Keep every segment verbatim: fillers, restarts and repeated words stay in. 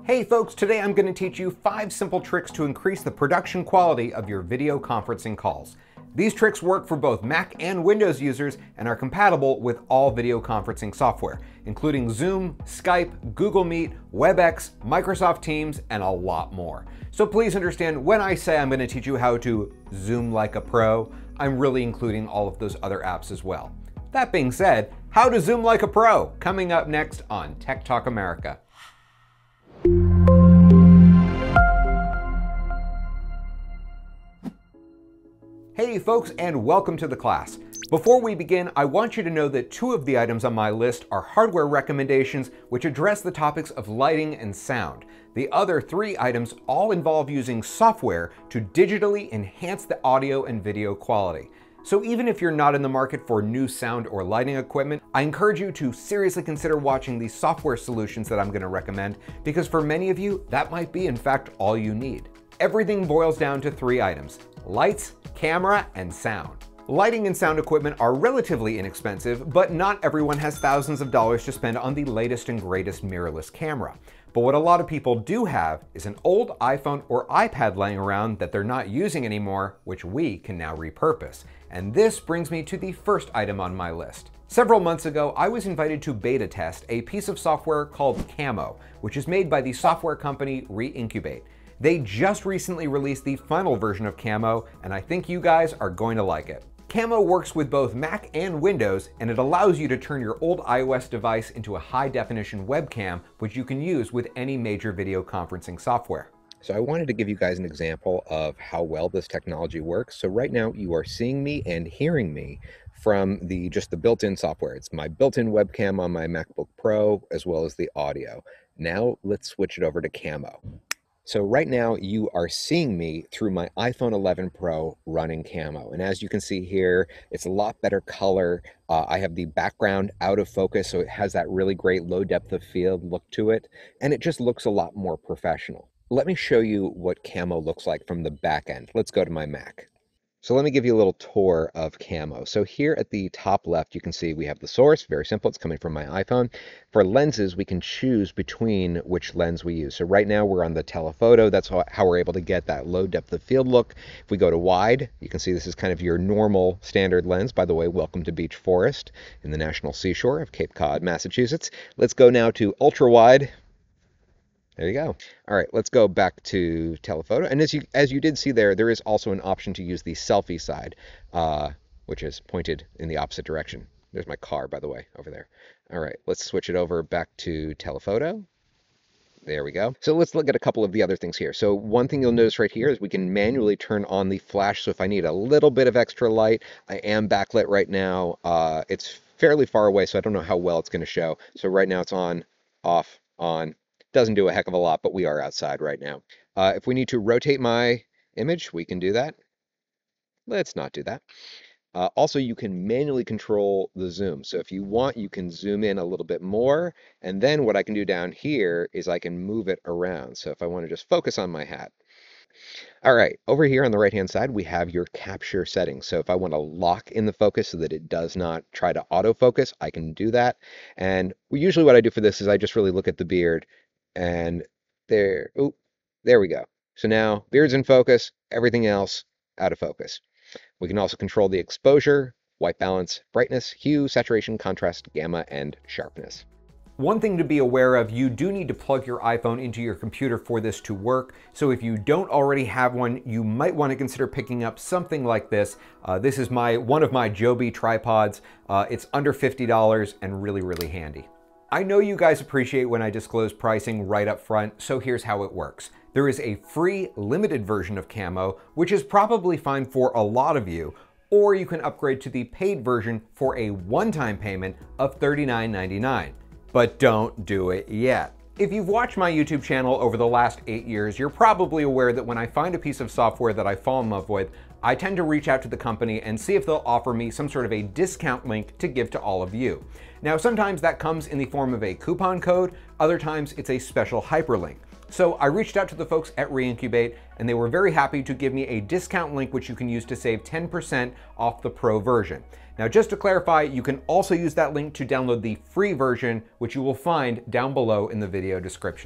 Hey folks, today I'm going to teach you five simple tricks to increase the production quality of your video conferencing calls. These tricks work for both Mac and Windows users and are compatible with all video conferencing software, including Zoom, Skype, Google Meet, WebEx, Microsoft Teams, and a lot more. So please understand, when I say I'm going to teach you how to Zoom like a pro, I'm really including all of those other apps as well. That being said, how to Zoom like a pro, coming up next on Tech Talk America. Hey folks, and welcome to the class. Before we begin, I want you to know that two of the items on my list are hardware recommendations which address the topics of lighting and sound. The other three items all involve using software to digitally enhance the audio and video quality. So even if you're not in the market for new sound or lighting equipment, I encourage you to seriously consider watching these software solutions that I'm going to recommend, because for many of you, that might be in fact all you need. Everything boils down to three items: lights, camera, and sound. Lighting and sound equipment are relatively inexpensive, but not everyone has thousands of dollars to spend on the latest and greatest mirrorless camera. But what a lot of people do have is an old iPhone or iPad laying around that they're not using anymore, which we can now repurpose. And this brings me to the first item on my list. Several months ago, I was invited to beta test a piece of software called Camo, which is made by the software company Reincubate. They just recently released the final version of Camo, and I think you guys are going to like it. Camo works with both Mac and Windows, and it allows you to turn your old iOS device into a high-definition webcam, which you can use with any major video conferencing software. So I wanted to give you guys an example of how well this technology works. So right now you are seeing me and hearing me from the just the built-in software. It's my built-in webcam on my MacBook Pro, as well as the audio. Now let's switch it over to Camo. So right now you are seeing me through my iPhone eleven Pro running Camo. And as you can see here, it's a lot better color. Uh, I have the background out of focus, so it has that really great low depth of field look to it. And it just looks a lot more professional. Let me show you what Camo looks like from the back end. Let's go to my Mac. So let me give you a little tour of Camo. So here at the top left, you can see we have the source, very simple, it's coming from my iPhone. For lenses, we can choose between which lens we use. So right now we're on the telephoto, that's how, how we're able to get that low depth of field look. If we go to wide, you can see this is kind of your normal standard lens. By the way, welcome to Beach Forest in the National Seashore of Cape Cod, Massachusetts. Let's go now to ultra wide. There you go. All right, let's go back to telephoto. And as you as you did see there, there is also an option to use the selfie side, uh, which is pointed in the opposite direction. There's my car, by the way, over there. All right, let's switch it over back to telephoto. There we go. So let's look at a couple of the other things here. So one thing you'll notice right here is we can manually turn on the flash. So if I need a little bit of extra light, I am backlit right now. Uh, it's fairly far away, so I don't know how well it's going to show. So right now it's on, off, on. Doesn't do a heck of a lot, but we are outside right now. Uh, if we need to rotate my image, we can do that. Let's not do that. Uh, also, you can manually control the zoom. So if you want, you can zoom in a little bit more. And then what I can do down here is I can move it around. So if I want to just focus on my hat. All right, over here on the right-hand side, we have your capture settings. So if I want to lock in the focus so that it does not try to autofocus, I can do that. And usually what I do for this is I just really look at the beard. And there, oh, there we go. So now beard's in focus, everything else out of focus. We can also control the exposure, white balance, brightness, hue, saturation, contrast, gamma, and sharpness. One thing to be aware of, you do need to plug your iPhone into your computer for this to work. So if you don't already have one, you might want to consider picking up something like this. Uh, this is my one of my Joby tripods. Uh, it's under fifty dollars and really, really handy. I know you guys appreciate when I disclose pricing right up front, so here's how it works. There is a free limited version of Camo, which is probably fine for a lot of you, or you can upgrade to the paid version for a one-time payment of thirty-nine ninety-nine. But don't do it yet. If you've watched my YouTube channel over the last eight years, you're probably aware that when I find a piece of software that I fall in love with, I tend to reach out to the company and see if they'll offer me some sort of a discount link to give to all of you. Now, sometimes that comes in the form of a coupon code, other times it's a special hyperlink. So I reached out to the folks at Reincubate, and they were very happy to give me a discount link which you can use to save ten percent off the Pro version. Now, just to clarify, you can also use that link to download the free version, which you will find down below in the video description.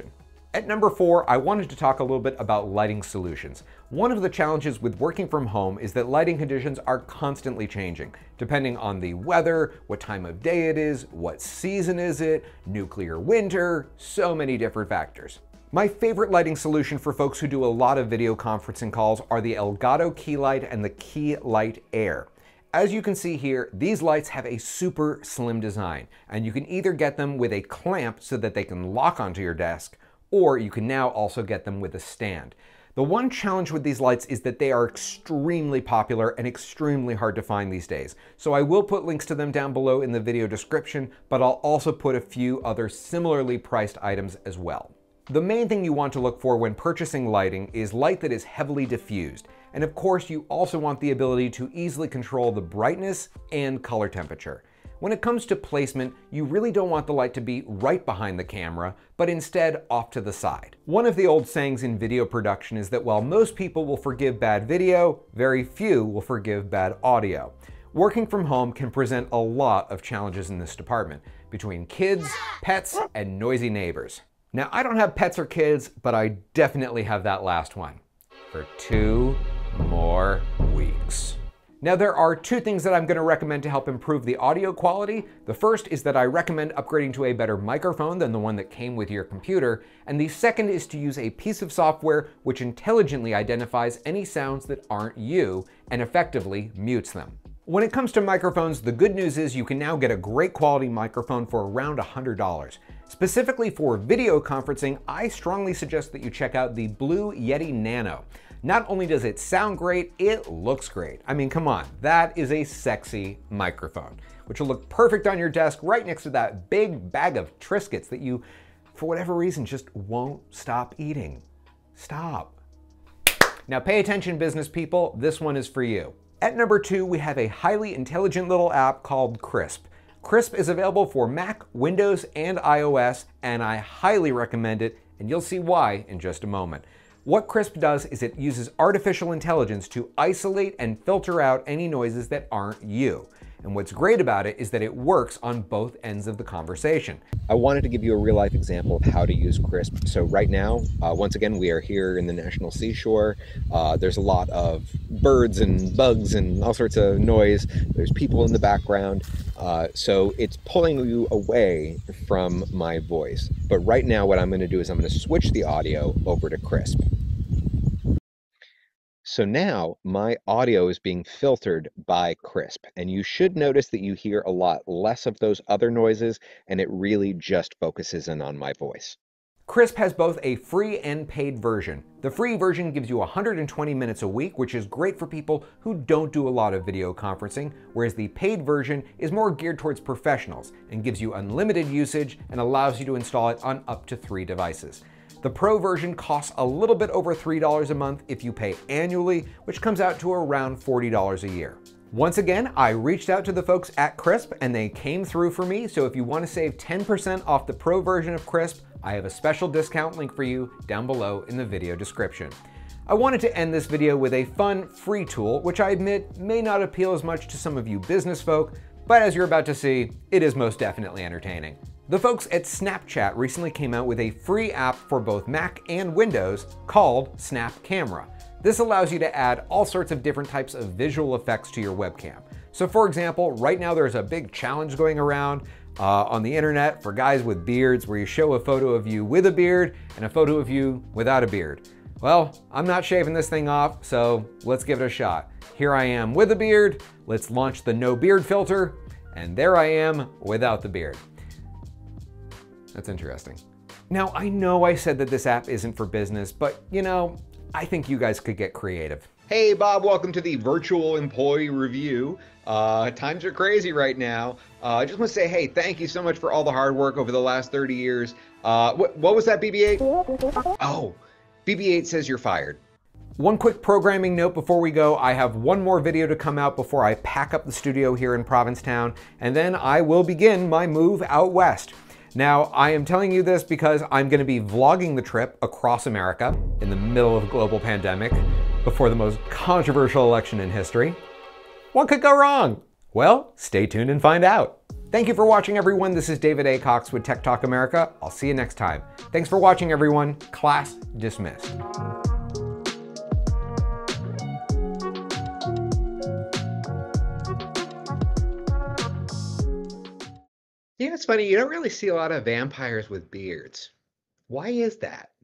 At number four, I wanted to talk a little bit about lighting solutions. One of the challenges with working from home is that lighting conditions are constantly changing, depending on the weather, what time of day it is, what season is it, nuclear winter, so many different factors. My favorite lighting solution for folks who do a lot of video conferencing calls are the Elgato Key Light and the Key Light Air. As you can see here, these lights have a super slim design, and you can either get them with a clamp so that they can lock onto your desk, or you can now also get them with a stand. The one challenge with these lights is that they are extremely popular and extremely hard to find these days. So I will put links to them down below in the video description, but I'll also put a few other similarly priced items as well. The main thing you want to look for when purchasing lighting is light that is heavily diffused. And of course, you also want the ability to easily control the brightness and color temperature. When it comes to placement, you really don't want the light to be right behind the camera, but instead off to the side. One of the old sayings in video production is that while most people will forgive bad video, very few will forgive bad audio. Working from home can present a lot of challenges in this department, between kids, pets, and noisy neighbors. Now, I don't have pets or kids, but I definitely have that last one. For two more weeks. Now, there are two things that I'm going to recommend to help improve the audio quality. The first is that I recommend upgrading to a better microphone than the one that came with your computer. And the second is to use a piece of software which intelligently identifies any sounds that aren't you and effectively mutes them. When it comes to microphones, the good news is you can now get a great quality microphone for around one hundred dollars. Specifically for video conferencing, I strongly suggest that you check out the Blue Yeti Nano. Not only does it sound great, it looks great. I mean, come on, that is a sexy microphone, which will look perfect on your desk right next to that big bag of Triscuits that you, for whatever reason, just won't stop eating. Stop. Now pay attention, business people, this one is for you. At number two, we have a highly intelligent little app called Krisp. Krisp is available for Mac, Windows, and iOS, and I highly recommend it, and you'll see why in just a moment. What Krisp does is it uses artificial intelligence to isolate and filter out any noises that aren't you. And what's great about it is that it works on both ends of the conversation. I wanted to give you a real life example of how to use Krisp. So right now, uh, once again, we are here in the National Seashore. Uh, there's a lot of birds and bugs and all sorts of noise. There's people in the background. Uh, so it's pulling you away from my voice. But right now, what I'm going to do is I'm going to switch the audio over to Krisp. So now my audio is being filtered by Krisp, and you should notice that you hear a lot less of those other noises, and it really just focuses in on my voice. Krisp has both a free and paid version. The free version gives you one hundred twenty minutes a week, which is great for people who don't do a lot of video conferencing, whereas the paid version is more geared towards professionals and gives you unlimited usage and allows you to install it on up to three devices. The Pro version costs a little bit over three dollars a month if you pay annually, which comes out to around forty dollars a year. Once again, I reached out to the folks at Krisp and they came through for me, so if you want to save ten percent off the Pro version of Krisp, I have a special discount link for you down below in the video description. I wanted to end this video with a fun, free tool, which I admit may not appeal as much to some of you business folk, but as you're about to see, it is most definitely entertaining. The folks at Snapchat recently came out with a free app for both Mac and Windows called Snap Camera. This allows you to add all sorts of different types of visual effects to your webcam. So for example, right now there's a big challenge going around uh, on the internet for guys with beards where you show a photo of you with a beard and a photo of you without a beard. Well, I'm not shaving this thing off, so let's give it a shot. Here I am with a beard, let's launch the no beard filter, and there I am without the beard. That's interesting. Now, I know I said that this app isn't for business, but you know, I think you guys could get creative. Hey Bob, welcome to the Virtual Employee Review. Uh, times are crazy right now. Uh, I just want to say, hey, thank you so much for all the hard work over the last thirty years. Uh, what, what was that, B B eight? Oh, B B eight says you're fired. One quick programming note before we go, I have one more video to come out before I pack up the studio here in Provincetown, and then I will begin my move out west. Now, I am telling you this because I'm going to be vlogging the trip across America in the middle of a global pandemic before the most controversial election in history. What could go wrong? Well, stay tuned and find out. Thank you for watching, everyone. This is David A. Cox with Tech Talk America. I'll see you next time. Thanks for watching, everyone. Class dismissed. You know, it's funny, you don't really see a lot of vampires with beards. Why is that?